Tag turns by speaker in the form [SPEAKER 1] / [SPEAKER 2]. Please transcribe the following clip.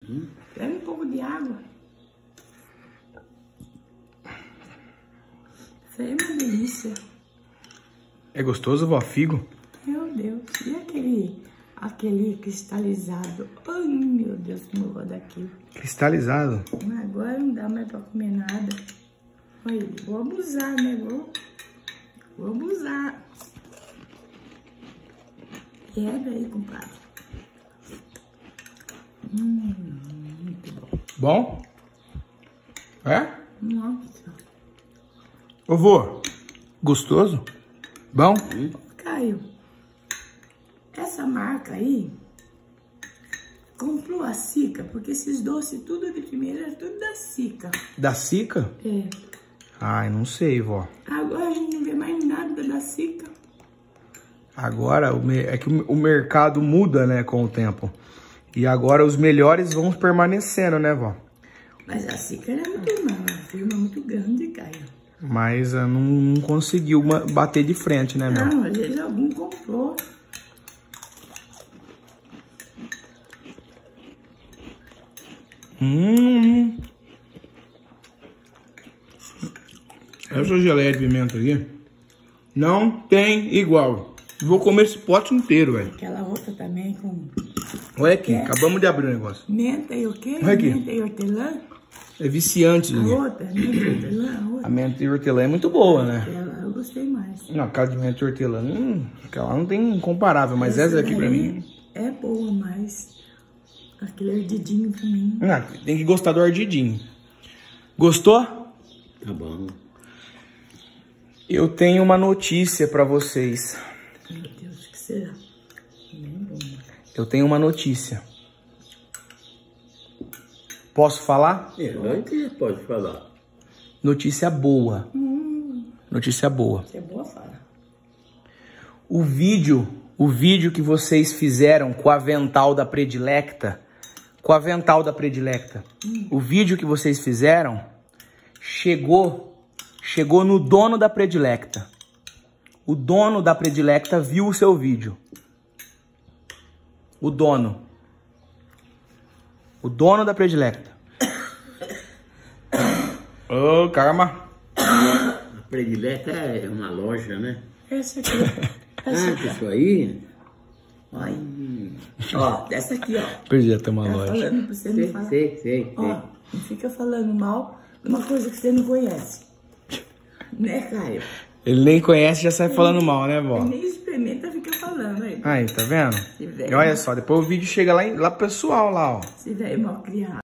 [SPEAKER 1] Pega um pouco de água. Isso aí é uma delícia.
[SPEAKER 2] É gostoso, vó? Figo?
[SPEAKER 1] Meu Deus. E aquele cristalizado? Ai, meu Deus, como eu vou daqui.
[SPEAKER 2] Cristalizado?
[SPEAKER 1] Agora não dá mais pra comer nada. Olha, vou abusar, né? Vou abusar. Quebra aí, compadre. Muito bom.
[SPEAKER 2] Bom? É?
[SPEAKER 1] Nossa.
[SPEAKER 2] Ô, vô, gostoso? Bom?
[SPEAKER 1] Caio, essa marca aí comprou a Sica, porque esses doces tudo de primeira é tudo da Sica.
[SPEAKER 2] Da Sica?
[SPEAKER 1] É.
[SPEAKER 2] Ai, não sei, vó.
[SPEAKER 1] Agora a gente não vê mais nada da Sica.
[SPEAKER 2] Agora, é que o mercado muda, né, com o tempo. E agora os melhores vão permanecendo, né, vó?
[SPEAKER 1] Mas a Sica era uma firma muito grande, Caio.
[SPEAKER 2] Mas não conseguiu bater de frente, né, meu?
[SPEAKER 1] Não, às vezes algum comprou.
[SPEAKER 2] Essa geleia de pimenta aqui não tem igual. Vou comer esse pote inteiro, velho.
[SPEAKER 1] Aquela outra também com
[SPEAKER 2] Olha aqui, acabamos de abrir o negócio.
[SPEAKER 1] menta e o quê?
[SPEAKER 2] Olha aqui.
[SPEAKER 1] Menta e hortelã?
[SPEAKER 2] É viciante,
[SPEAKER 1] A
[SPEAKER 2] gente.
[SPEAKER 1] outra, menta e hortelã, a outra.
[SPEAKER 2] A menta e hortelã é muito boa, né?
[SPEAKER 1] Aquela eu gostei mais.
[SPEAKER 2] Não, aquela de menta e hortelã, aquela não tem incomparável, mas essa aqui pra mim...
[SPEAKER 1] É boa, mas aquele ardidinho pra mim.
[SPEAKER 2] Não, tem que gostar do ardidinho. Gostou?
[SPEAKER 3] Tá bom.
[SPEAKER 2] Eu tenho uma notícia pra vocês.
[SPEAKER 1] Meu Deus, o que será? Bem bom.
[SPEAKER 2] Eu tenho uma notícia. Posso falar?
[SPEAKER 3] Antes pode falar.
[SPEAKER 2] Notícia boa. Notícia boa.
[SPEAKER 1] Se é boa, fala.
[SPEAKER 2] O vídeo que vocês fizeram com o avental da Predilecta, o vídeo que vocês fizeram chegou no dono da Predilecta. O dono da Predilecta viu o seu vídeo. O dono da Predilecta. Ô, calma.
[SPEAKER 3] A Predileta é uma loja, né?
[SPEAKER 1] Essa aqui.
[SPEAKER 3] Isso aí?
[SPEAKER 1] Olha. Ó, essa aqui, ó.
[SPEAKER 2] Predileta é uma
[SPEAKER 1] Tá
[SPEAKER 2] loja.
[SPEAKER 1] falando pra você não falar.
[SPEAKER 3] Sei.
[SPEAKER 1] Ó, não fica falando mal de uma coisa que você não conhece. Né, Caio?
[SPEAKER 2] Ele nem conhece e já sai falando mal, né, vó?
[SPEAKER 1] Nem experimenta, fica falando aí.
[SPEAKER 2] Aí, tá vendo?
[SPEAKER 1] Se velho,
[SPEAKER 2] E olha só, depois o vídeo chega lá pro pessoal lá, ó.
[SPEAKER 1] se velho mal criado.